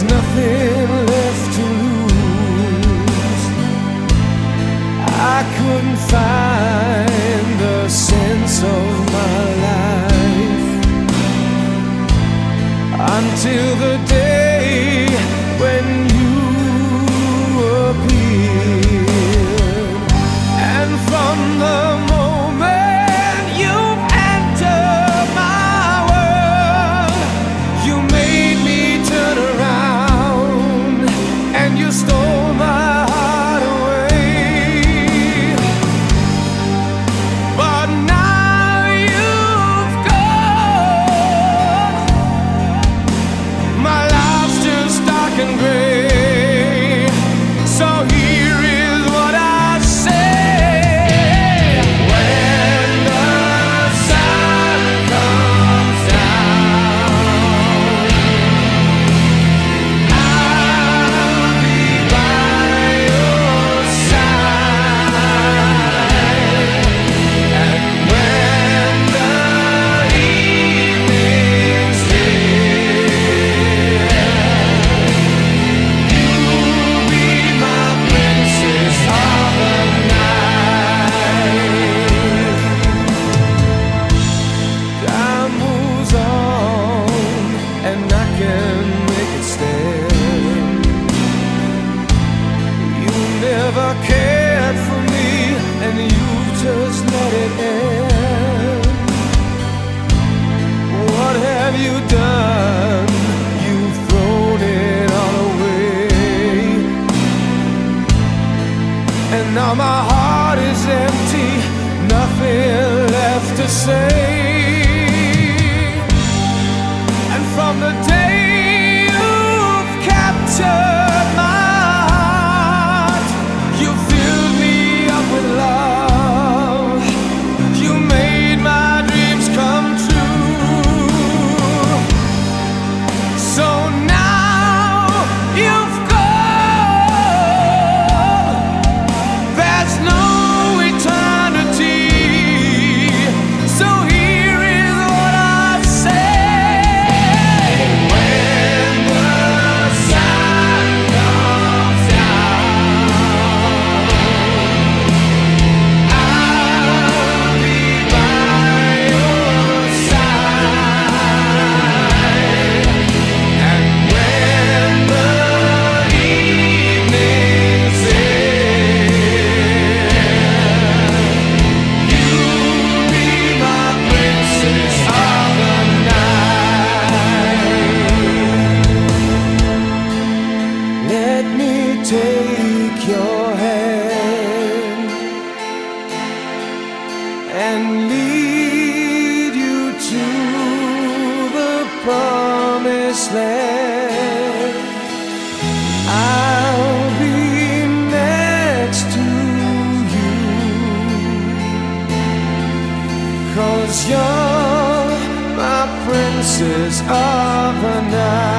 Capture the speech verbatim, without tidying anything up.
there's nothing left to lose. I couldn't find the sense of my life until the day when you appeared. And from the moment you entered my world, you made me turn around, and you stole my heart away. But now you've gone, my life's just dark and gray. So here is what I say. When the sun comes down, I'll be by your side. And when the evening's here, you'll be my princess of the night. Time moves on, and I can make it stand. You never cared for me, and you've just let it end. What have you done? You've thrown it all away, and now my heart is empty, nothing left to say. And from the day you've captured my heart, you filled me up with love. You made my dreams come true. So now you've gone, there's no eternity. So here is what I say. When the sun comes down, I'll be by your side. And when the evening's here, you'll be my princess of the night. Let me take your hand and lead you to the promised land. I'll be next to you, 'cause you're my princess of the night.